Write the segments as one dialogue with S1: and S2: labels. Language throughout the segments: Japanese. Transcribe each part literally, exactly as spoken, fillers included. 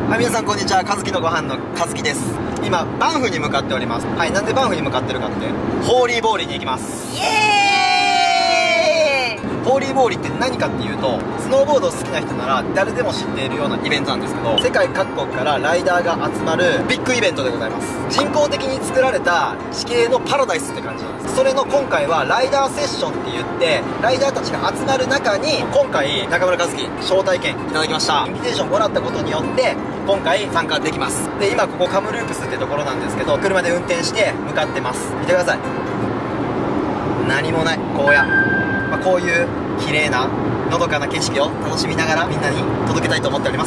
S1: はい、皆さんこんにちは。和樹のご飯の和樹です。今バンフに向かっております。はい、なんでバンフに向かってるかって、ホーリーボーリーに行きます。イエーイ。ホーリーボーリーって何かっていうと、スノーボード好きな人なら誰でも知っているようなイベントなんですけど、世界各国からライダーが集まるビッグイベントでございます。人工的に作られた地形のパラダイスって感じなんです。それの今回はライダーセッションって言って、ライダーたちが集まる中に今回中村和樹招待券いただきました。インビテーションもらったことによって今回参加できます。で、今ここカムループスってところなんですけど、車で運転して向かってます。見てください、何もない荒野、まあ、こういう綺麗なのどかな景色を楽しみながらみんなに届けたいと思っております。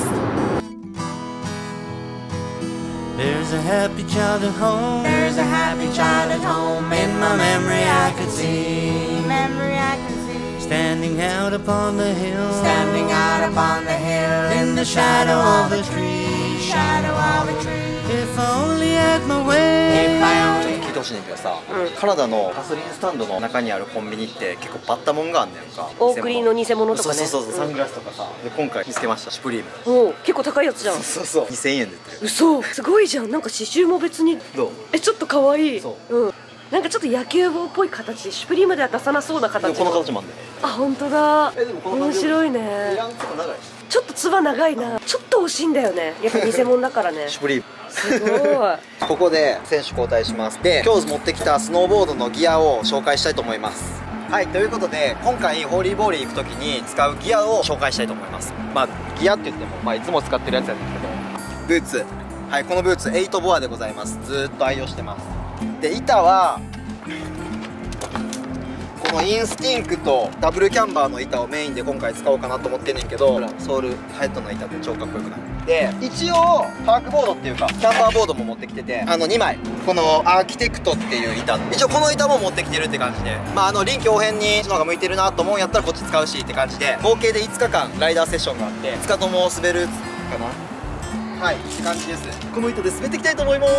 S2: There's a happy child at home. There's a happy child at home. In my memory I could see. Memory I could see. Standing out upon the hill. Standing out upon the hill. In the shadow of a tree. Shadow of a tree. If I only had my way. If I only. 聞いてほしいんだけどさ、うん、カナダのガソリンスタンドの中にあるコンビニって結構バッタモンがあんねんか。
S3: オークリーの偽物とかね。
S1: そうそうそう、サングラスとかさ。で今回見つけました、シュプリーム。
S3: おお、結構高いやつじゃん。
S1: そうそうそう、にせんえんで売ってる。
S3: 嘘、すごいじゃん。なんか刺繍も別に
S1: どう？
S3: え、ちょっと可愛い。
S1: そう、
S3: うん、なんかちょっと野球帽っぽい形で、シュプリームでは出さなそうな形。
S1: この形もあんだよ。
S3: あ、本当だ。
S1: え、でもこの
S3: 面白いね。ちょっとつば長いな。ちょっと惜しいんだよね、やっぱ偽物だからね。
S1: シュプリーム
S3: すごい。
S1: ここで選手交代します。で、今日持ってきたスノーボードのギアを紹介したいと思います。はい、ということで今回ホーリーボーリー行く時に使うギアを紹介したいと思います。まあギアって言っても、まあ、いつも使ってるやつなんですけど、ブーツ、はい、このブーツエイトボアでございます。ずーっと愛用してます。で、板はこのインスティンクとダブルキャンバーの板をメインで今回使おうかなと思ってんねんけど、ソールヘッドの板で超かっこよくなる。で、一応パークボードっていうかキャンバーボードも持ってきてて、あのにまい、このアーキテクトっていう板、一応この板も持ってきてるって感じで、まああの臨機応変にその方が向いてるなと思うんやったらこっち使うしって感じで、合計でいつかかんライダーセッションがあって、ふつかとも滑るかな、はいって感じです。この板で滑っていきたいと思います。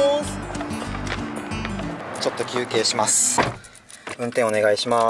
S1: ちょっと休憩します。運転お願いします。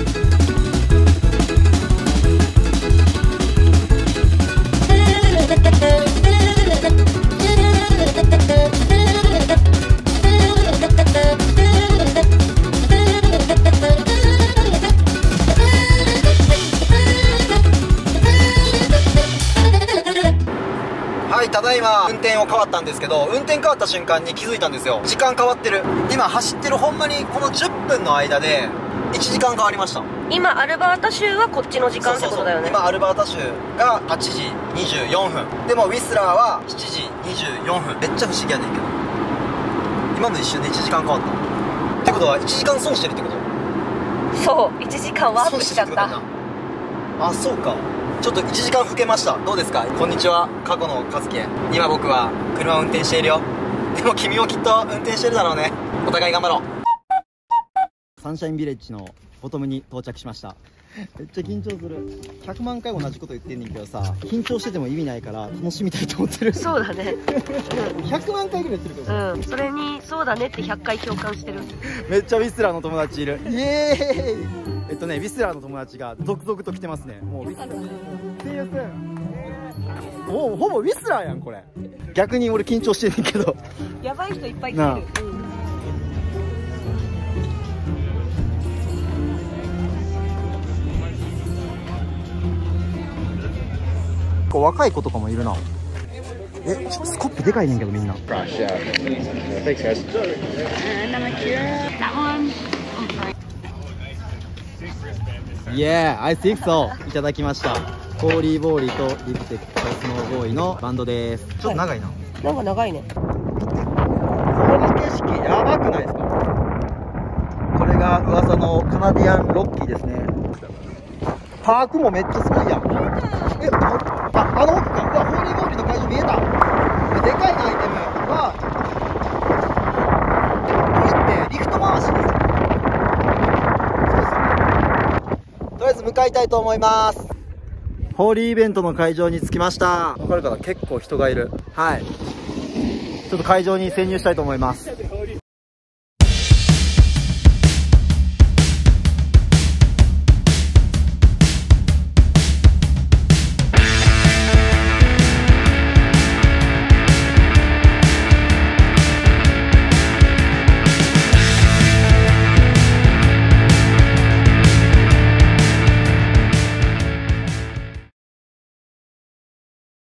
S1: はい、ただいま運転を変わったんですけど、運転変わった瞬間に気づいたんですよ。時間変わってる。今走ってるほんまにこのじゅっぷんの間でいちじかん変わりました。
S3: 今アルバータ州はこっちの時間ってことだよね。
S1: そうそうそう、今アルバータ州がはちじにじゅうよんぷんでもウィスラーはしちじにじゅうよんぷん。めっちゃ不思議やねんけど、今の一瞬でいちじかん変わったってことはいちじかん損してるってこと。
S3: そう、いちじかんワープしちゃった。
S1: あ、そうか。ちょっといちじかん老けました。どうですか？こんにちは、過去の和樹。今僕は車を運転しているよ。でも君もきっと運転してるだろうね。お互い頑張ろう。サンシャインビレッジのボトムに到着しました。めっちゃ緊張する。ひゃくまんかい同じこと言ってんねんけどさ、緊張してても意味ないから楽しみたいと思ってる。
S3: そうだね。
S1: ひゃくまんかいぐらい言ってるけど、
S3: うん、それにそうだねってひゃっかい共感してる。め
S1: っちゃウィスラーの友達いる。イエーイ。えっとね、ウィスラーの友達が続々と来てますね。もうウィスラーもうほぼウィスラーやんこれ。逆に俺緊張してんねんけど、
S3: やばい人いっぱい来てる。
S1: こう若い子とかもいるな。え、スコップでかいねんけどみんな。Yeah, I think so. いただきました。ホーリーボーリーとリプテックとスノーボーイのバンドです。ちょっと長いな。
S3: なんか長いね。
S1: この景色やばくないですか？これが噂のカナディアンロッキーですね。パークもめっちゃすごいやん。え、あ、あの奥か。うわ、ホーリーボーリーの会場見えた。でかいなアイテムはこれってリフト回しです。とりあえず向かいたいと思います。ホーリーイベントの会場に着きました。わかるかな、結構人がいる。はい、ちょっと会場に潜入したいと思います。